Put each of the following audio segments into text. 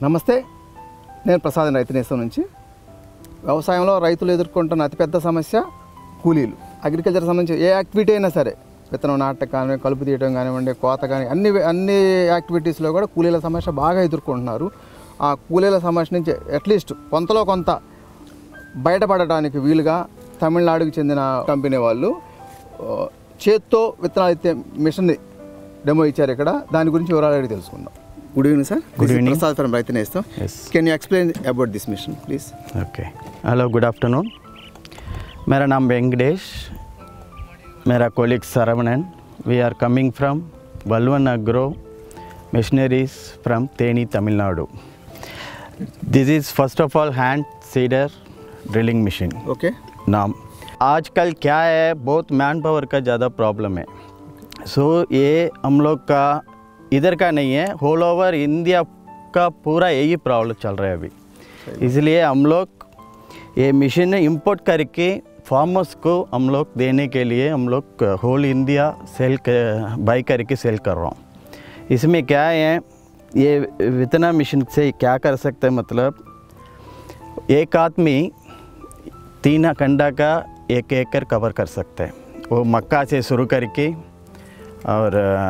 నమస్తే, నేను ప్రసాద్ రైతు నేస్తం నుంచి. వ్యవసాయంలో రైతులు ఎదుర్కొంటున్న అతిపెద్ద సమస్య కూలీలు. అగ్రికల్చర్ సంబంధించి ఏ యాక్టివిటీ అయినా సరే, విత్తనం నాటకం కానివ్వండి, కలుపు తీయడం కానివ్వండి, కోత కానీ అన్ని యాక్టివిటీస్లో కూడా కూలీల సమస్య బాగా ఎదుర్కొంటున్నారు. ఆ కూలీల సమస్య నుంచి అట్లీస్ట్ కొంతలో కొంత బయటపడటానికి వీలుగా తమిళనాడుకు చెందిన కంపెనీ వాళ్ళు చేత్తో విత్తనాలు ఎత్తే మిషన్ని డెమో ఇచ్చారు ఇక్కడ. దాని గురించి వివరాలు అడిగి తెలుసుకుందాం. Good evening sir. Good evening. Prasad from Rythu Nestham. Can you explain about this mission please? Okay, hello, good afternoon. मेरा नाम वेंकटेश, मेरा colleague Saravanan. We are coming from Balwan agro machineries from Theni, Tamil Nadu. This is first of all hand seeder drilling machine. Okay. नाम आजकल क्या है, बहुत man power का ज़्यादा प्रॉब्लम है. सो ये हम लोग का इधर का नहीं है, होल ओवर इंडिया का पूरा यही प्रॉब्लम चल रहा है अभी. इसलिए हम लोग ये मशीन इंपोर्ट करके फार्मर्स को हम लोग देने के लिए हम लोग होल इंडिया बाई करके सेल कर रहा हूँ. इसमें क्या है, ये वितना मशीन से क्या कर सकते हैं, मतलब एक आदमी 3 कंडा का 1 एकड़ कवर कर सकते हैं. वो मक्का से शुरू करके और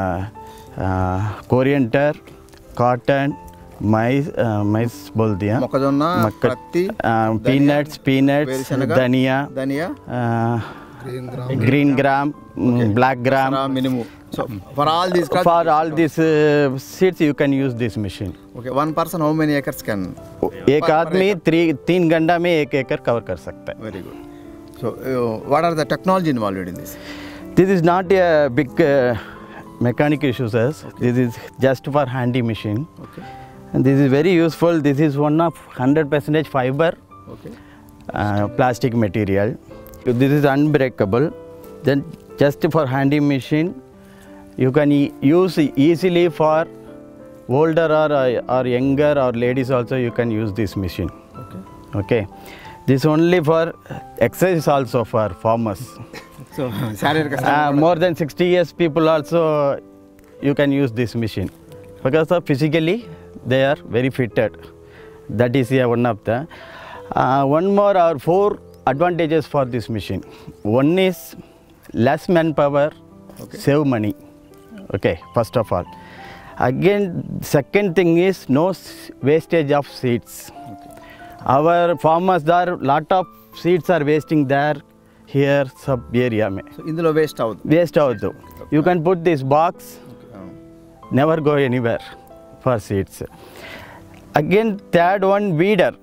कोरिएंडर, कॉटन, मैस बोल दिया, మొక్కజొన్న, పత్తి, पीनट्स, धनिया, green gram, black gram. Minimum. So for all these For all these seeds you can use this machine. Okay. One person how many acres can? एक आदमी 3 घंटा में 1 एकड़ कवर कर सकता है. Very good. So what are the technology involved in this? This is not a big mechanic issues. This is just for handy machine. Okay. And this is very useful. This is one of 100% fiber okay. plastic material. This is unbreakable. Then just for handy machine, you can use easily for older or younger or ladies also. You can use this machine. Okay. Okay. This only for exercise also for farmers. So శారీరక More than 60 years people also you can use this machine because of physically they are very fitted. That is one of the one more or 4 advantages for this machine. One is less manpower, save money. Okay, first of all. Again, second thing is no wastage of seeds. Our farmers are lot of seeds are wasting there here sub area mein. So ఇందులో waste అవుతుంది. Waste out. You can put this box, never go anywhere for seeds. Again, third one, weeder.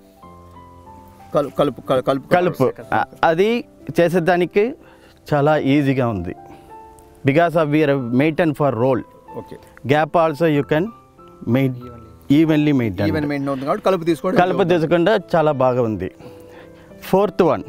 కలుపు అది చేసేదానికి చాలా ఈజీగా ఉంది. Because of we are maintain for roll. Okay. Gap also you can evenly maintain. Even maintain అవుతుంది కాబట్టి కలుపు తీసుకోవడం. కలుపు తీసుకుంటే చాలా బాగా ఉంది. Fourth one,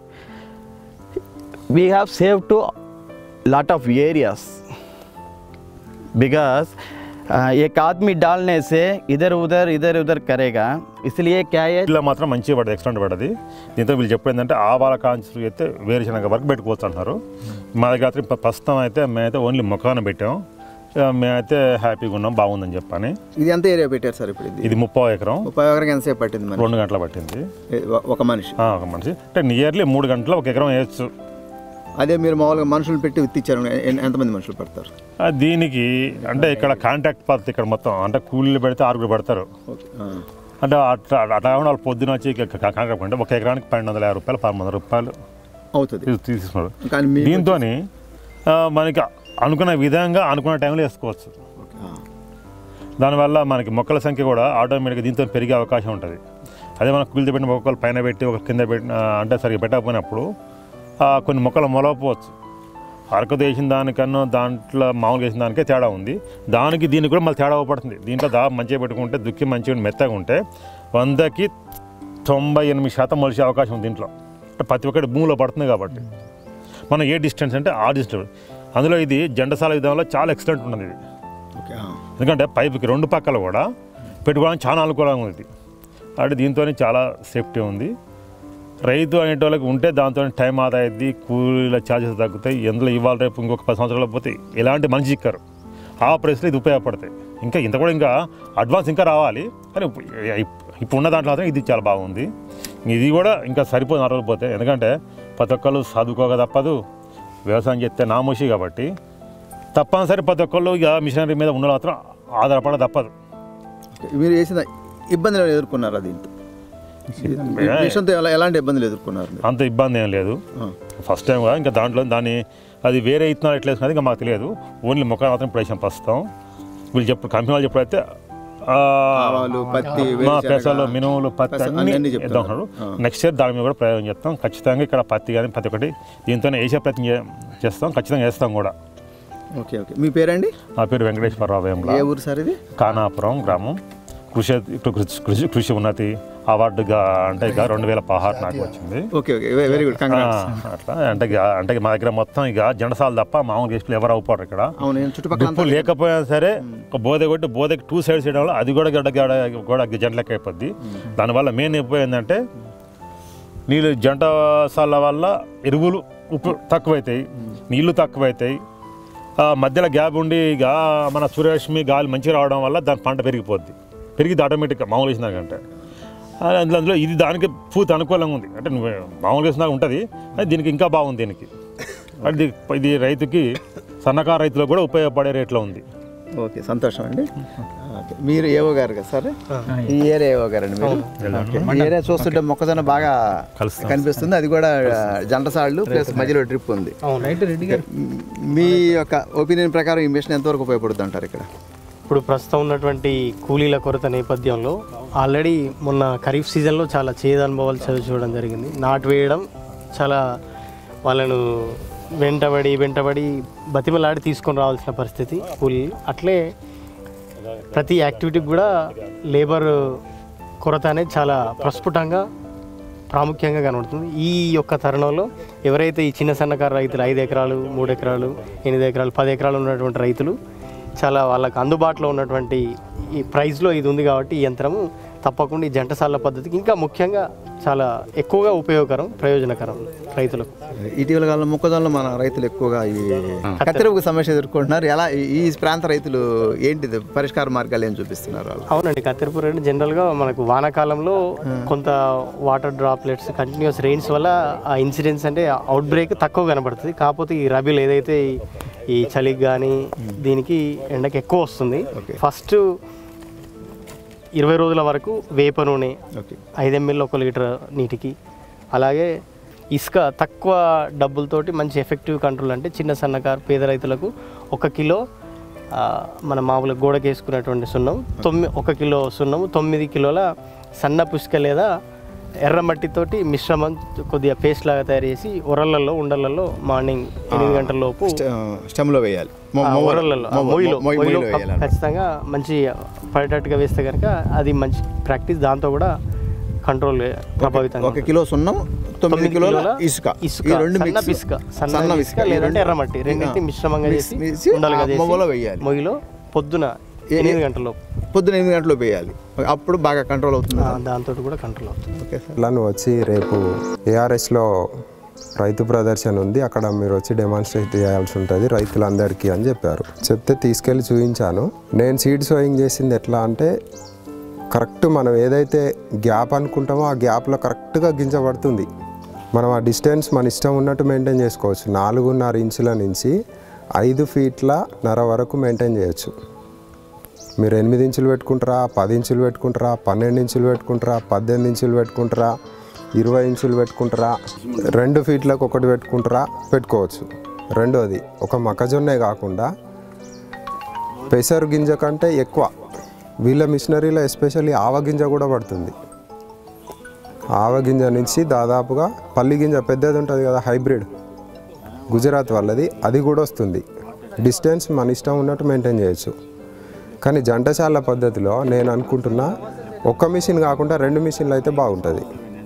we have saved to lot of areas because एक आदमी डालने से इधर उधर करेगा. इसलिए क्या है, ఇలా మాత్రం మంచిగా పడదు, ఎక్స్టెంట్ పడది. దీంతో వీళ్ళు చెప్పేది ఏంటంటే ఆవాల కాంచులు అయితే వేరుశనగ వరకు పెట్టుకోవచ్చు అంటున్నారు. మా దగ్గర ప్రస్తుతం అయితే మేమైతే ఓన్లీ మొక్కను పెట్టాం. మేమైతే హ్యాపీగా ఉన్నాం, బాగుందని చెప్పని. ఇది ఎంత ఏరియా పెట్టారు సార్ ఇప్పుడు? ఇది 30 ఎకరం. 30 ఎకరం ఎంతసేపు పట్టింది మరి? 2 గంటలు పట్టింది ఒక మనిషి. ఒక మనిషి అంటే నియర్లీ 3 గంటలు 1 ఎకరం వేయచ్చు. అదే మీరు మామూలుగా మనుషులు పెట్టి విత్తిచ్చారు, ఎంతమంది మనుషులు పడతారు దీనికి? అంటే ఇక్కడ కాంట్రాక్ట్ పద్ధతి, ఇక్కడ మొత్తం అంటే కూలీలు పెడితే 6 పెడతారు. అంటే అట్లా వాళ్ళు పొద్దున వచ్చి కాంట్రాక్ట్ అంటే 1 ఎకరానికి 1250 రూపాయలు, 1200 రూపాయలు అవుతుంది తీసుకున్నారు. దీంతో మనకి అనుకున్న విధంగా అనుకున్న టైంలో వేసుకోవచ్చు. దానివల్ల మనకి మొక్కల సంఖ్య కూడా ఆటోమేటిక్గా దీంతో పెరిగే అవకాశం ఉంటుంది. అదే మనం కూలీతో పెట్టిన మొక్కలు పైన పెట్టి ఒక కింద పెట్టిన అంటే సరిగ్గా పెట్టకపోయినప్పుడు కొన్ని మొక్కలు మొలకపోవచ్చు. అరకతో వేసిన దానికన్నా దాంట్లో మామూలుగా వేసిన దానికే తేడా ఉంది. దానికి దీనికి కూడా మళ్ళీ తేడా పడుతుంది. దీంట్లో మంచిగా పెట్టుకుంటే దుక్కి మంచిగా మెత్తగా ఉంటే 100కి 98% మొలిచే అవకాశం ఉంది దీంట్లో. అంటే ప్రతి ఒక్కటి భూమిలో పడుతుంది కాబట్టి మనం ఏ డిస్టెన్స్ అంటే ఆ డిస్టెన్స్. అందులో ఇది జండసాల విధానంలో చాలా ఎక్సలెంట్ ఉన్నది ఇది. ఎందుకంటే పైపుకి 2 పక్కల కూడా పెట్టుకోవడానికి చాలా అనుకూలంగా ఉంది. అంటే దీంతో చాలా సేఫ్టీ ఉంది. రైతు అనేటోళ్ళకి ఉంటే దాంతో టైం ఆదా అయ్యింది, కూలీల ఛార్జెస్ తగ్గుతాయి. ఎందులో ఇవాళ రేపు ఇంకొక 10 సంవత్సరాలు పోతే ఎలాంటి మనిషి చిక్కరు. ఆ ప్రైస్లో ఇది ఉపయోగపడతాయి. ఇంకా ఇంత కూడా ఇంకా అడ్వాన్స్ ఇంకా రావాలి, కానీ ఇప్పుడు ఉన్న దాంట్లో మాత్రం ఇది చాలా బాగుంది. ఇది కూడా ఇంకా సరిపోదు నడవకపోతే, ఎందుకంటే ప్రతి ఒక్కళ్ళు చదువుకోక తప్పదు, వ్యవసాయం చేస్తే నామోషి కాబట్టి తప్పనిసరి ప్రతి ఒక్కళ్ళు ఇక మిషనరీ మీద ఉన్న మాత్రం ఆధారపడ తప్పదు. మీరు చేసిన ఇబ్బందులు ఎదుర్కొన్నారా దీంతో? మిషన్తో ఎలాంటి ఇబ్బందులు ఎదుర్కొన్నారు? అంత ఇబ్బంది ఏం లేదు, ఫస్ట్ టైం కదా. ఇంకా దాంట్లో అది వేరే ఇత్తనాలు ఎట్లా వేసుకున్నది ఇంకా మాకు తెలియదు. ఓన్లీ మొక్కలు మాత్రం ప్రవేశం ప్రస్తుతం వీళ్ళు చెప్పు కంపెనీ వాళ్ళు చెప్పుడైతే మా పెసలు, మినుములు, పత్తి అన్నీ చెప్తాం. నెక్స్ట్ ఇయర్ దాని మీద కూడా ప్రయోగం చేస్తాం ఖచ్చితంగా. ఇక్కడ పత్తి కానీ ప్రతి ఒక్కటి దీంతోనే వేసే ప్రయత్నం చేస్తాం, ఖచ్చితంగా వేస్తాం కూడా. Okay okay. మీ పేరండి? నా పేరు వెంకటేశ్వరరావు. ఏ ఊరు సార్ ఇది? కానాపురం గ్రామం. కృషి ఉన్నతి అవార్డు అంటే ఇక 2016 నాకు వచ్చింది. ఓకే ఓకే, వెరీ గుడ్, అట్లా అంటే మా దగ్గర మొత్తం ఇక జెండసాలు తప్ప మామూలు గెస్టులు ఎవరు అవుతారు ఇక్కడ. చుట్టుపక్కల లేకపోయినా సరే బోధ కొట్టి బోధకి 2 సైడ్స్ చేయడం వల్ల అది కూడా కూడా జంట లెక్క అయిపోద్ది. దానివల్ల మెయిన్ అయిపోయిందంటే నీళ్ళు జంటసాల వల్ల ఎరువులు తక్కువైతాయి, నీళ్లు తక్కువైతాయి, మధ్యలో గ్యాప్ ఉండి ఇక మన సూర్యరశ్మి గాలి మంచిగా రావడం వల్ల దాని పంట పెరిగిద్ది ఆటోమేటిక్గా మామూలు వేసిన దానికంటే. అందులో ఇది దానికి పూర్తి అనుకూలంగా ఉంది. అంటే నువ్వు మామూలుగా వేసిన ఉంటుంది, అది దీనికి ఇంకా బాగుంది. దీనికి ఇది రైతుకి సన్నకారు రైతులకు కూడా ఉపయోగపడే రేట్లో ఉంది. ఓకే, సంతోషం అండి. మీరు ఏవో గారు కదా సార్? ఈ ఏరియా ఏవో గారండి మీరు? ఈ ఏరియా చూస్తుంటే మొక్కజొన్న బాగా కనిపిస్తుంది, అది కూడా జంటసాళ్ళు ప్లస్ మధ్యలో డ్రిప్ ఉంది. మీ యొక్క ఒపీనియన్ ప్రకారం ఈ మిషన్ ఎంతవరకు ఉపయోగపడుతుంది అంటారు ఇక్కడ? ఇప్పుడు ప్రస్తుతం ఉన్నటువంటి కూలీల కొరత నేపథ్యంలో ఆల్రెడీ మొన్న ఖరీఫ్ సీజన్లో చాలా చేదు అనుభవాలు చూడడం జరిగింది. నాటు వేయడం చాలా వాళ్ళను వెంటబడి బతిమలాడి తీసుకొని రావాల్సిన పరిస్థితి కూలీలు. అట్లే ప్రతి యాక్టివిటీకి కూడా లేబర్ కొరత అనేది చాలా ప్రస్ఫుటంగా ప్రాముఖ్యంగా కనబడుతుంది. ఈ యొక్క తరుణంలో ఎవరైతే ఈ చిన్న సన్నకారు రైతులు 5 ఎకరాలు 3 ఎకరాలు 8 ఎకరాలు 10 ఎకరాలు ఉన్నటువంటి రైతులు చాలా వాళ్ళకి అందుబాటులో ఉన్నటువంటి ఈ ప్రైస్లో ఇది ఉంది కాబట్టి ఈ యంత్రము తప్పకుండా ఈ జంటసాల పద్ధతికి ఇంకా ముఖ్యంగా చాలా ఎక్కువగా ప్రయోజనకరం రైతులకు. ఇటీవల కాలంలో మొక్కజొన్నలో మన రైతులు ఎక్కువగా ఈ కత్తెరపుకు సమస్య ఎదుర్కొంటున్నారు. ఎలా ఈ ప్రాంత రైతులు ఏంటిది పరిష్కార మార్గాలు ఏం చూపిస్తున్నారు? అవునండి, కత్తెరపు రైతు జనరల్గా మనకు వానాకాలంలో కొంత వాటర్ డ్రాప్లెట్స్ కంటిన్యూస్ రెయిన్స్ వల్ల ఆ ఇన్సిడెంట్స్ అంటే అవుట్ బ్రేక్ తక్కువ కనబడుతుంది. కాకపోతే ఈ రబీలు ఏదైతే ఈ చలికి కానీ దీనికి ఎండకి ఎక్కువ వస్తుంది. ఫస్ట్ 20 రోజుల వరకు వేప నూనె 5 ml 1 లీటర్ నీటికి, అలాగే ఇసుక తక్కువ డబ్బులతోటి మంచి ఎఫెక్టివ్ కంట్రోల్ అంటే చిన్న సన్నకారు పేద రైతులకు 1 కిలో మన మామూలుగా గోడకి వేసుకున్నటువంటి సున్నం 1 కిలో సున్నము 9 కిలోల సన్న పుష్క లేదా ఎర్రమట్టితోటి మిశ్రమం కొద్దిగా పేస్ట్ లాగా తయారు చేసి ఉండలలో మార్నింగ్ 8 గంటల లోపు స్టెమ్లో వేయాలి. మొయ్యిలో ఖచ్చితంగా మంచి పడేటట్టుగా వేస్తే కనుక అది మంచి ప్రాక్టీస్. దాంతో కూడా కంట్రోల్ ప్రభావితంగా 1 కిలో సున్నం 9 కిలోల ఇసుక సన్న ఇసుక లేదంటే ఎర్రమట్టి రెండింటి మిశ్రమంగా చేసి మొయ్యిలో పొద్దున 8 గంటలలోపు పొద్దున 8 గంటలు వేయాలి. అప్పుడు బాగా కంట్రోల్ అవుతుంది, దాంతో కూడా కంట్రోల్ అవుతుంది. Okay sir. ఇలా వచ్చి రేపు ఏఆర్ఎస్లో రైతు ప్రదర్శన ఉంది, అక్కడ మీరు వచ్చి డెమాన్స్ట్రేట్ చేయాల్సి ఉంటుంది రైతులందరికీ అని చెప్పారు. చెప్తే తీసుకెళ్ళి చూపించాను. నేను సీడ్ సోయింగ్ చేసింది ఎట్లా అంటే కరెక్ట్ మనం ఏదైతే గ్యాప్ అనుకుంటామో ఆ గ్యాప్లో కరెక్ట్గా గింజ పడుతుంది. మనం ఆ డిస్టెన్స్ మన ఇష్టం ఉన్నట్టు మెయింటైన్ చేసుకోవచ్చు. 4.5 ఇంచుల నుంచి 5 ఫీట్ల నర వరకు మెయింటైన్ చేయొచ్చు. మీరు 8 ఇంచులు పెట్టుకుంటారా, 10 ఇంచులు పెట్టుకుంటారా, 12 ఇంచులు పెట్టుకుంటారా, 18 ఇంచులు పెట్టుకుంటారా, 20 ఇంచులు పెట్టుకుంటారా, 2 ఫీట్లకు ఒకటి పెట్టుకోవచ్చు. రెండోది ఒక మొక్కజొన్నే కాకుండా పెసరు గింజ కంటే ఎక్కువ వీళ్ళ మిషనరీలో ఎస్పెషల్లీ ఆవగింజ కూడా పడుతుంది. ఆవగింజ నుంచి దాదాపుగా పల్లి గింజ పెద్దది ఉంటుంది కదా హైబ్రిడ్ గుజరాత్ వాళ్ళది, అది కూడా వస్తుంది. డిస్టెన్స్ మన ఇష్టం ఉన్నట్టు మెయింటైన్ చేయొచ్చు. కానీ జంటసాల పద్ధతిలో నేను అనుకుంటున్నా ఒక్క మిషన్ కాకుండా 2 మిషన్లు అయితే బాగుంటుంది.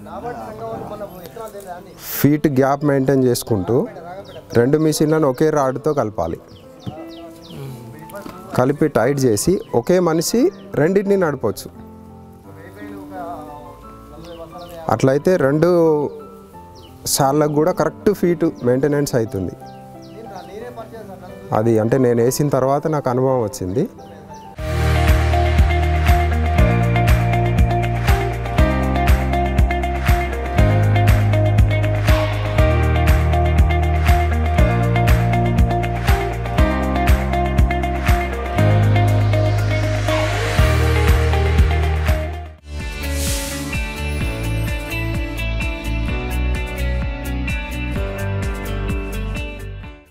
ఫీట్ గ్యాప్ మెయింటైన్ చేసుకుంటూ 2 మిషన్లను ఒకే రాడ్తో కలపాలి. కలిపి టైట్ చేసి ఒకే మనిషి రెండింటిని నడపవచ్చు. అట్లయితే 2 సార్లకు కూడా కరెక్ట్ ఫీట్ మెయింటెనెన్స్ అవుతుంది. అది అంటే నేను వేసిన తర్వాత నాకు అనుభవం వచ్చింది.